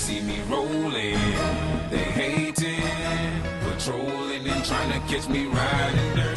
see me rolling, they hating, patrolling and trying to catch me riding dirty.